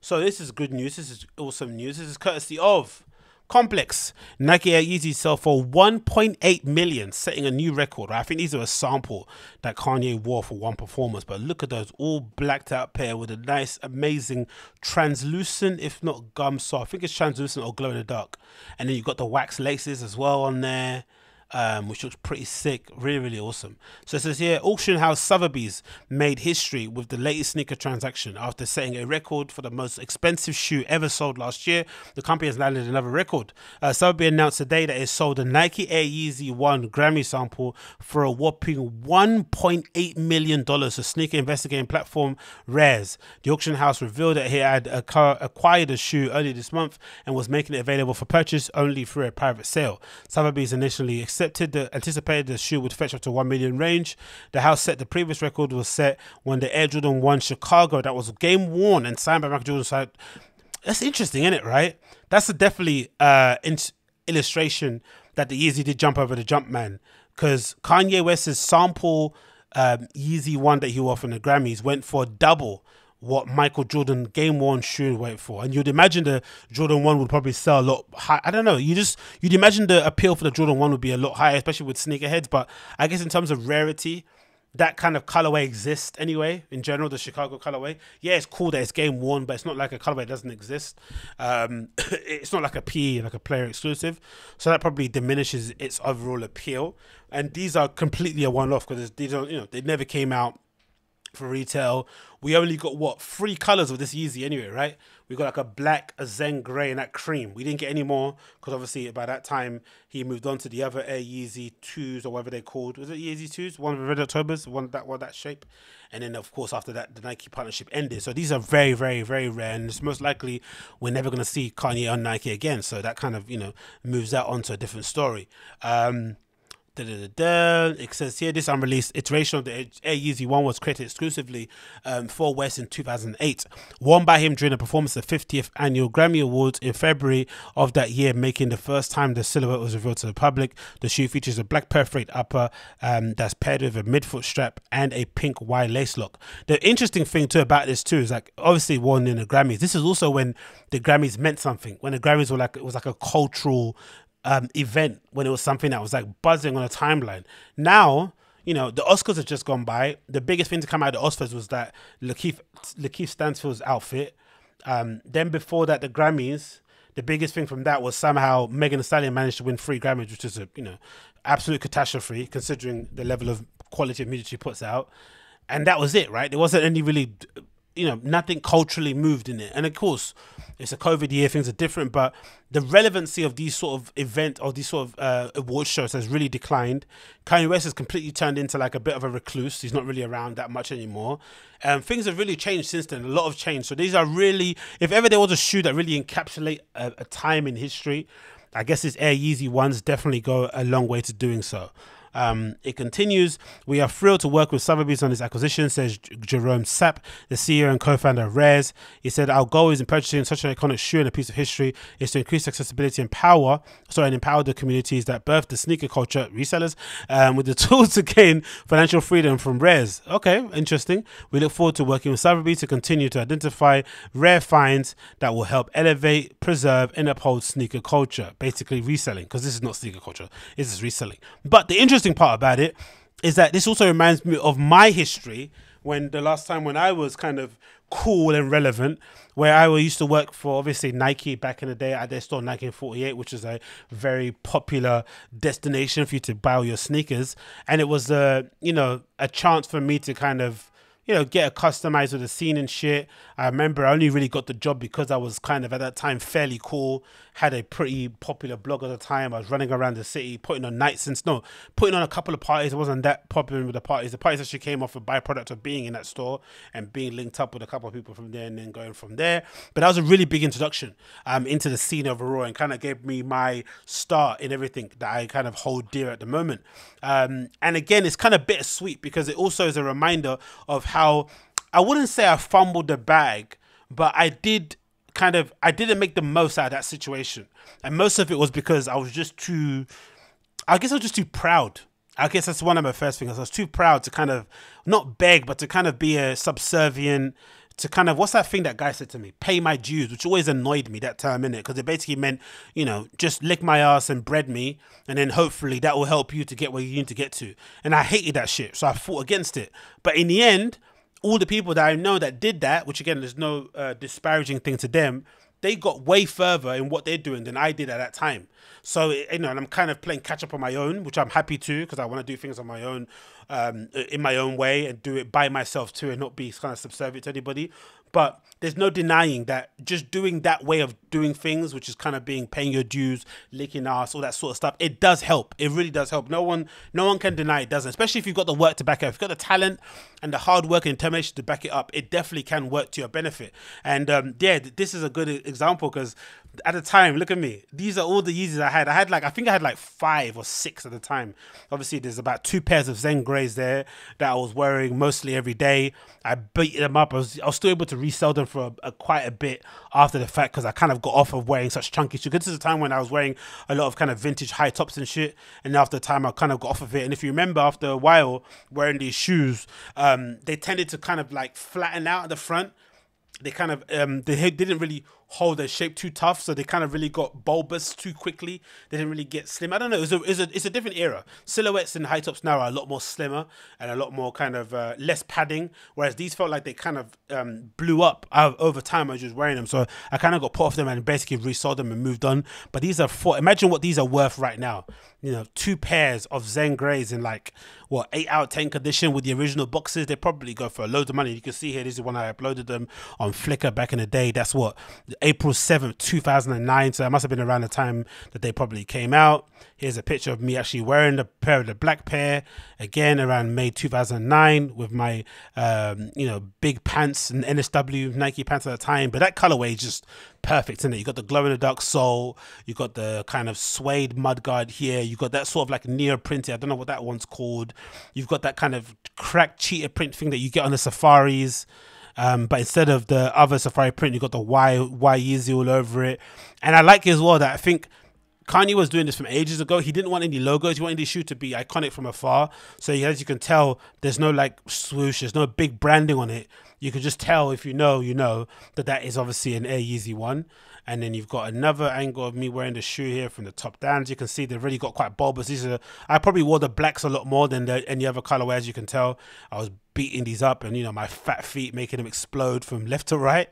So this is good news. This is awesome news. This is courtesy of Complex. Nike Air Yeezy sell for 1.8 million, setting a new record. Right? I think these are a sample that Kanye wore for one performance, but look at those, all blacked out pair with a nice, amazing, translucent, if not gum soft. I think it's translucent or glow in the dark. And then you've got the wax laces as well on there. Which looks pretty sick, really, really awesome. So it says here, auction house Sotheby's made history with the latest sneaker transaction after setting a record for the most expensive shoe ever sold last year. The company has landed another record. Sotheby's announced today that it sold a Nike Air Yeezy 1 Grammy sample for a whopping $1.8 million to sneaker investigating platform Rares. The auction house revealed that he had acquired the shoe earlier this month and was making it available for purchase only through a private sale. Sotheby's initially anticipated the shoe would fetch up to 1 million range. The house said the previous record was set when the Air Jordan 1 Chicago that was game worn and signed by Michael Jordan side. That's interesting, isn't it? Right? That's a definitely illustration that the Yeezy did jump over the jump man, because Kanye West's sample Yeezy 1 that he wore from the Grammys went for double what Michael Jordan game worn shoe went for. And you'd imagine the Jordan 1 would probably sell a lot high. I don't know. You'd imagine the appeal for the Jordan 1 would be a lot higher, especially with sneakerheads. But I guess in terms of rarity, that kind of colorway exists anyway. In general, the Chicago colorway. Yeah, it's cool that it's game worn, but it's not like a colorway that doesn't exist. It's not like a PE, like a player exclusive. So that probably diminishes its overall appeal. And these are completely a one-off because these don't, they never came out for retail. We only got 3 colors of this Yeezy anyway, right? We got like a black, a Zen grey, and that cream. We didn't get any more because obviously by that time he moved on to the other Air Yeezy 2s or whatever they're called. Was it Yeezy 2s? One of the Red Octobers, one that shape. And then of course after that the Nike partnership ended. So these are very, very, very rare, and it's most likely we're never going to see Kanye on Nike again. So that kind of moves that on to a different story. It says here, this unreleased iteration of the Air Yeezy 1 was created exclusively for West in 2008, worn by him during a performance at the 50th annual Grammy Awards in February of that year, making the first time the silhouette was revealed to the public. The shoe features a black perforate upper that's paired with a midfoot strap and a pink wide lace lock. The interesting thing too about this too is, like, obviously worn in the Grammys. This is also when the Grammys meant something, when the Grammys were like, it was like a cultural event, when it was something that was like buzzing on a timeline. Now, the Oscars have just gone by. The biggest thing to come out of the Oscars was that Lakeith Stanfield's outfit. Then before that, the Grammys. The biggest thing from that was somehow Megan Thee Stallion managed to win 3 Grammys, which is a absolute catastrophe considering the level of quality of music she puts out. And that was it, right? There wasn't any really, nothing culturally moved in it. And of course, it's a COVID year, things are different, but the relevancy of these sort of event or these sort of award shows has really declined. Kanye West has completely turned into like a bit of a recluse. He's not really around that much anymore. Things have really changed since then. A lot of change. So these are really, if ever there was a shoe that really encapsulate a time in history, I guess this Air Yeezy 1s definitely go a long way to doing so. It continues, we are thrilled to work with Sotheby's on this acquisition, says Jerome Sapp, the CEO and co-founder of Rares. He said, our goal is in purchasing such an iconic shoe and a piece of history is to increase accessibility and empower the communities that birth the sneaker culture, resellers, with the tools to gain financial freedom from Rares. Okay, interesting. We look forward to working with Sotheby's to continue to identify rare finds that will help elevate, preserve, and uphold sneaker culture. Basically reselling, because this is not sneaker culture, this is reselling. But the interesting part about it is that this also reminds me of my history, when the last time when I was kind of cool and relevant, where I used to work for obviously Nike back in the day at their store Nike in 48, which is a very popular destination for you to buy all your sneakers. And it was a chance for me to kind of get customized with the scene and shit. I remember I only really got the job because I was kind of at that time fairly cool, had a pretty popular blog at the time. I was running around the city, putting on putting on a couple of parties. I wasn't that popular with the parties. The parties actually came off a byproduct of being in that store and being linked up with a couple of people from there and then going from there. But that was a really big introduction into the scene overall, and kind of gave me my start in everything that I kind of hold dear at the moment. And again, it's kind of bittersweet because it also is a reminder of how, I wouldn't say I fumbled the bag, but I didn't make the most out of that situation. And most of it was because I was just too proud. I guess that's one of my first things. I was too proud to kind of not beg, but to kind of be a subservient to kind of, what's that thing that guy said to me? Pay my dues, which always annoyed me, that term, innit? Because it basically meant, you know, just lick my ass and bread me, and then hopefully that will help you to get where you need to get to. And I hated that shit, so I fought against it. But in the end, all the people that I know that did that, which again, there's no disparaging thing to them, they got way further in what they're doing than I did at that time. So, you know, and I'm kind of playing catch up on my own, which I'm happy to, because I want to do things on my own, in my own way, and do it by myself too, and not be kind of subservient to anybody. But there's no denying that just doing that way of doing things, which is kind of paying your dues, licking ass, all that sort of stuff, it does help. It really does help. No one can deny it doesn't, especially if you've got the work to back it up. If you've got the talent and the hard work and determination to back it up, it definitely can work to your benefit. And yeah, this is a good example, because at the time, look at me. These are all the Yeezys I had. I think I had like 5 or 6 at the time. Obviously, there's about 2 pairs of Zen Greys there that I was wearing mostly every day. I beat them up. I was still able to resell them for quite a bit after the fact, because I kind of got off of wearing such chunky shoes. This is a time when I was wearing a lot of kind of vintage high tops and shit, and after the time I kind of got off of it. And if you remember, after a while wearing these shoes, they tended to kind of like flatten out at the front. They kind of they didn't really hold their shape too tough, so they kind of really got bulbous too quickly. They didn't really get slim. I don't know. It's a different era. Silhouettes and high tops now are a lot more slimmer and a lot more kind of less padding, whereas these felt like they kind of blew up over time as you was wearing them. So I kind of got put off them and basically resold them and moved on. But these are imagine what these are worth right now. You know, 2 pairs of Zen Greys in like, what, 8 out of 10 condition with the original boxes. They probably go for a load of money. You can see here, this is when I uploaded them on Flickr back in the day. That's what, April 7th, 2009. So that must have been around the time that they probably came out. Here's a picture of me actually wearing the pair of the black pair, again around May 2009, with my, you know, big pants and NSW Nike pants at the time. But that colorway is just perfect, isn't it? You got the glow in the dark sole, you got the kind of suede mudguard here, you got that sort of like near-printed, I don't know what that one's called. You've got that kind of cracked cheetah print thing that you get on the safaris. But instead of the other safari print, you got the Y Yeezy all over it. And I like it as well that I think Kanye was doing this from ages ago. He didn't want any logos. He wanted his shoe to be iconic from afar. So as you can tell, there's no like swoosh. There's no big branding on it. You can just tell, if you know that is obviously an Air Yeezy 1. And then you've got another angle of me wearing the shoe here from the top down. As you can see, they've really got quite bulbous. I probably wore the blacks a lot more than any other colorway. As you can tell, I was beating these up, and you know, my fat feet making them explode from left to right.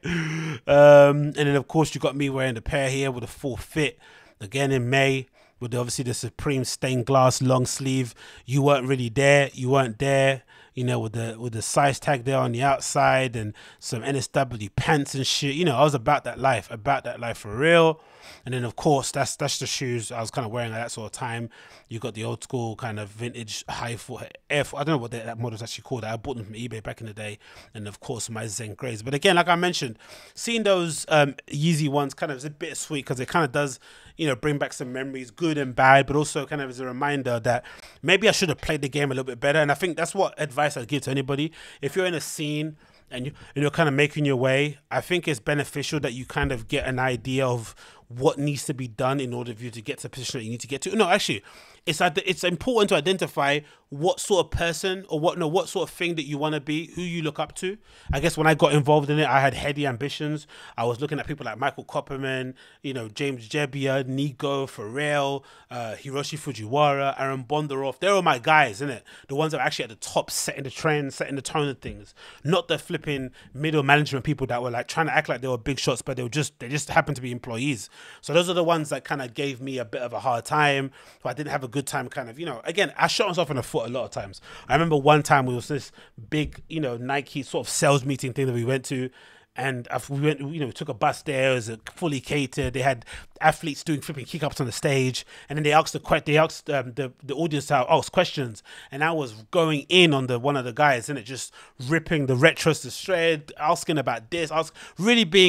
And then of course you got me wearing the pair here with a full fit. Again in May, with obviously the Supreme stained glass long sleeve. You weren't really there. You weren't there. You know, with the size tag there on the outside, and some NSW pants and shit. You know, I was about that life for real. And then of course that's the shoes I was kind of wearing at that sort of time. You got the old school kind of vintage high foot I don't know what that model's actually called. I bought them from eBay back in the day. And of course my Zen Greys. But again, like I mentioned, seeing those Yeezy ones kind of is a bit sweet, because it kind of does, you know, bring back some memories, good and bad, but also kind of as a reminder that maybe I should have played the game a little bit better. And I think that's what advice I'd give to anybody. If you're in a scene and you're kind of making your way, I think it's beneficial that you kind of get an idea of what needs to be done in order for you to get to the position that you need to get to. No, actually, it's important to identify what sort of person or what sort of thing that you want to be, who you look up to. I guess when I got involved in it, I had heady ambitions. I was looking at people like Michael Kopperman, you know, James Jebbia, Nigo, Pharrell, Hiroshi Fujiwara, Aaron Bondaroff. They're all my guys, isn't it? The ones that are actually at the top, setting the trend, setting the tone of things. Not the flipping middle management people that were like trying to act like they were big shots, but they just happened to be employees. So those are the ones that kind of gave me a bit of a hard time. So I didn't have a good time kind of, you know, again, I shot myself in the foot a lot of times. I remember one time we was this big, you know, Nike sort of sales meeting thing that we went to. And we went, you know, we took a bus there. It was fully catered. They had athletes doing flipping kick-ups on the stage, and then they asked the audience to ask questions. And I was going in on one of the guys, and it just ripping the retros to shred, asking about this, really being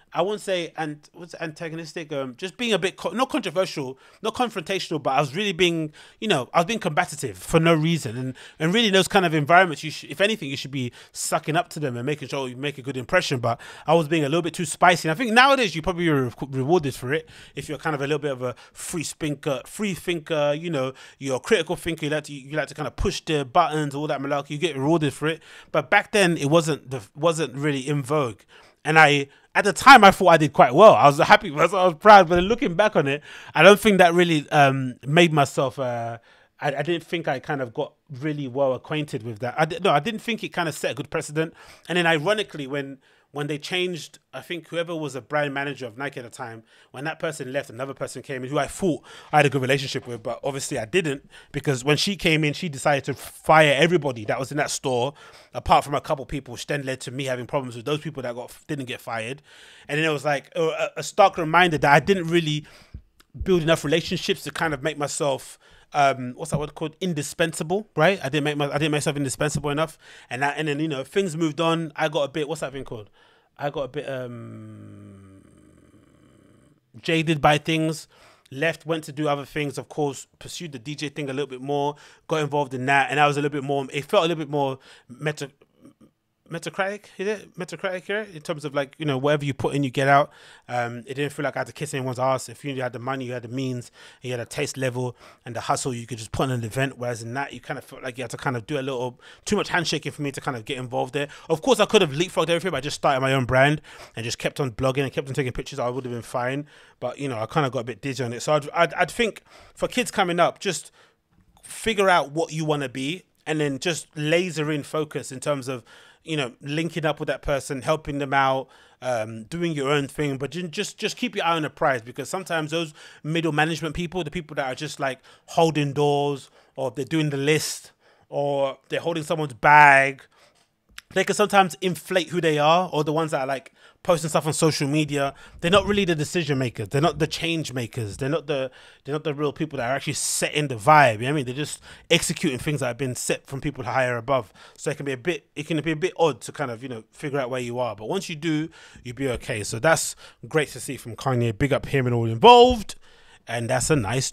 I won't say and what's antagonistic. Just being a bit not controversial, not confrontational, but I was really being, I was being combative for no reason. And really, those kind of environments, if anything, you should be sucking up to them and making sure you make a good impression. But I was being a little bit too spicy. And I think nowadays you probably rewarded for it if you're kind of a little bit of a free thinker. You're a critical thinker. You like to kind of push the buttons, all that malarkey. You get rewarded for it. But back then, it wasn't really in vogue. And at the time, I thought I did quite well. I was happy, I was proud. But looking back on it, I don't think that really made myself. I didn't think I kind of got really well acquainted with that. I didn't think it kind of set a good precedent. And then, ironically, when they changed, I think whoever was a brand manager of Nike at the time, when that person left, another person came in who I thought I had a good relationship with, but obviously I didn't, because when she came in, she decided to fire everybody that was in that store, apart from a couple people, which then led to me having problems with those people that didn't get fired. And then it was like a stark reminder that I didn't really build enough relationships to kind of make myself what's that word called, indispensable, right? I didn't make myself indispensable enough, and then things moved on. I got a bit, what's that thing called? I got a bit jaded by things. Left, went to do other things. Of course, pursued the DJ thing a little bit more. Got involved in that, and I was a little bit more. It felt a little bit more meritocratic, is it? Meritocratic here, in terms of like, whatever you put in, you get out. It didn't feel like I had to kiss anyone's ass. If you had the money, you had the means, and you had a taste level and the hustle, you could just put on an event. Whereas in that, you kind of felt like you had to kind of do a little too much handshaking for me to kind of get involved there. Of course, I could have leapfrogged everything, but I just started my own brand and just kept on blogging and kept on taking pictures. I would have been fine, but I kind of got a bit dizzy on it. So I'd think for kids coming up, just figure out what you want to be, and then just laser in focus in terms of linking up with that person, helping them out, doing your own thing, but just keep your eye on the prize, because sometimes those middle management people, the people that are just like holding doors, or they're doing the list, or they're holding someone's bag, they can sometimes inflate who they are, or the ones that are like posting stuff on social media. They're not really the decision makers. They're not the change makers. They're not the real people that are actually setting the vibe. You know what I mean? They're just executing things that have been set from people higher above. So it can be a bit odd to kind of, figure out where you are. But once you do, you'll be okay. So that's great to see from Kanye. Big up him and all involved. And that's a nice